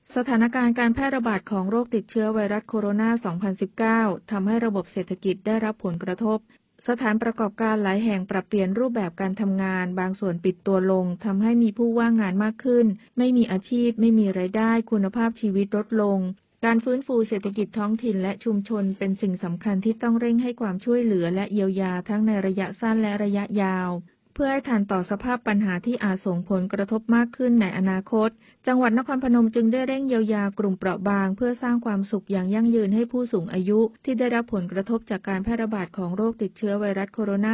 สถานการณ์การแพร่ระบาดของโรคติดเชื้อไวรัสโคโรนา 2019 ทำให้ระบบเศรษฐกิจได้รับผลกระทบ สถานประกอบการหลายแห่งปรับเปลี่ยนรูปแบบการทำงาน บางส่วนปิดตัวลง ทำให้มีผู้ว่างงานมากขึ้น ไม่มีอาชีพ ไม่มีรายได้ คุณภาพชีวิตลดลง การฟื้นฟูเศรษฐกิจท้องถิ่นและชุมชนเป็นสิ่งสำคัญที่ต้องเร่งให้ความช่วยเหลือและเยียวยาทั้งในระยะสั้นและระยะยาวเพื่อให้ทันต่อสภาพปัญหาที่อาจส่งผลกระทบมากขึ้นในอนาคต จังหวัดนครพนมจึงได้เร่งเยียวยากลุ่มเปราะบางเพื่อสร้างความสุขอย่างยั่งยืนให้ผู้สูงอายุที่ได้รับผลกระทบจากการแพร่ระบาดของโรคติดเชื้อไวรัสโคโรนา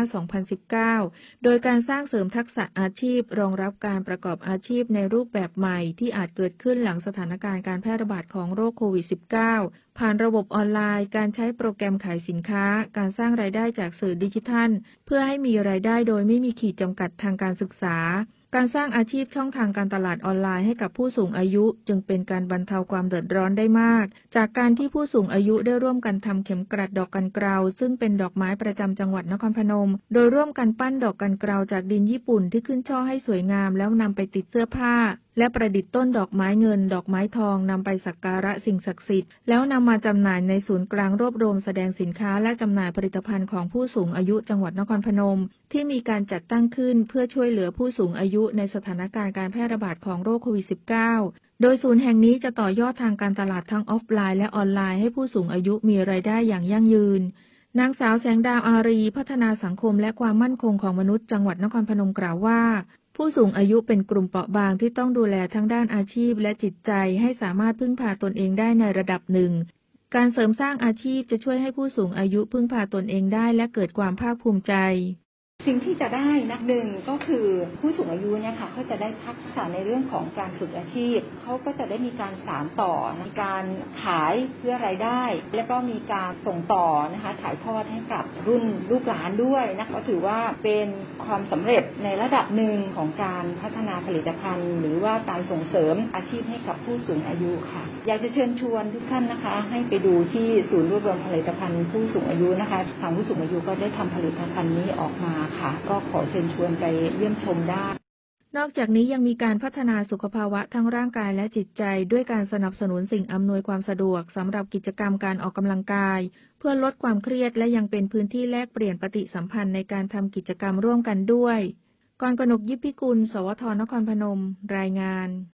2019 โดยการสร้างเสริมทักษะอาชีพรองรับการประกอบอาชีพในรูปแบบใหม่ที่อาจเกิดขึ้นหลังสถานการณ์การแพร่ระบาดของโรคโควิด -19 ผ่านระบบออนไลน์การใช้โปรแกรมขายสินค้าการสร้างรายได้จากสื่อดิจิทัลเพื่อให้มีรายได้โดยไม่มีขีดจำกัดทางการศึกษาการสร้างอาชีพช่องทางการตลาดออนไลน์ให้กับผู้สูงอายุจึงเป็นการบรรเทาความเดือดร้อนได้มากจากการที่ผู้สูงอายุได้ร่วมกันทำเข็มกลัดดอกกันเกลาซึ่งเป็นดอกไม้ประจำจังหวัดนครพนมโดยร่วมกันปั้นดอกกันเกลาจากดินญี่ปุ่นที่ขึ้นช่อให้สวยงามแล้วนำไปติดเสื้อผ้าและประดิษฐ์ต้นดอกไม้เงินดอกไม้ทองนำไปสักการะสิ่งศักดิ์สิทธิ์แล้วนำมาจำหน่ายในศูนย์กลางรวบรวมแสดงสินค้าและจำหน่ายผลิตภัณฑ์ของผู้สูงอายุจังหวัดนครพนมที่มีการจัดตั้งขึ้นเพื่อช่วยเหลือผู้สูงอายุในสถานการณ์การแพร่ระบาดของโรคโควิด -19 โดยศูนย์แห่งนี้จะต่อยอดทางการตลาดทั้งออฟไลน์และออนไลน์ให้ผู้สูงอายุมีรายได้อย่างยั่งยืนนางสาวแสงดาวอารีพัฒนาสังคมและความมั่นคงของมนุษย์จังหวัดนครพนมกล่าวว่าผู้สูงอายุเป็นกลุ่มเปราะบางที่ต้องดูแลทั้งด้านอาชีพและจิตใจให้สามารถพึ่งพาตนเองได้ในระดับหนึ่งการเสริมสร้างอาชีพจะช่วยให้ผู้สูงอายุพึ่งพาตนเองได้และเกิดความภาคภูมิใจสิ่งที่จะได้นักหนึ่งก็คือผู้สูงอายุเนี่ยค่ะเขาจะได้ทักษะในเรื่องของการฝึกอาชีพเขาก็จะได้มีการสานต่อมีการขายเพื่อรายได้และก็มีการส่งต่อนะคะถ่ายทอดให้กับรุ่นลูกหลานด้วยนะคะก็ถือว่าเป็นความสำเร็จในระดับหนึ่งของการพัฒนาผลิตภัณฑ์หรือว่าการส่งเสริมอาชีพให้กับผู้สูงอายุค่ะอยากจะเชิญชวนทุกท่านนะคะให้ไปดูที่ศูนย์รวบรวมผลิตภัณฑ์ผู้สูงอายุนะคะทางผู้สูงอายุก็ได้ทำผลิตภัณฑ์นี้ออกมาก็ขอเชิญชวนไปเยี่ยมชมได้นอกจากนี้ยังมีการพัฒนาสุขภาวะทั้งร่างกายและจิตใจด้วยการสนับสนุนสิ่งอำนวยความสะดวกสำหรับกิจกรรมการออกกำลังกายเพื่อลดความเครียดและยังเป็นพื้นที่แลกเปลี่ยนปฏิสัมพันธ์ในการทำกิจกรรมร่วมกันด้วยกรกนก ยิปพิกุล สวท นครพนมรายงาน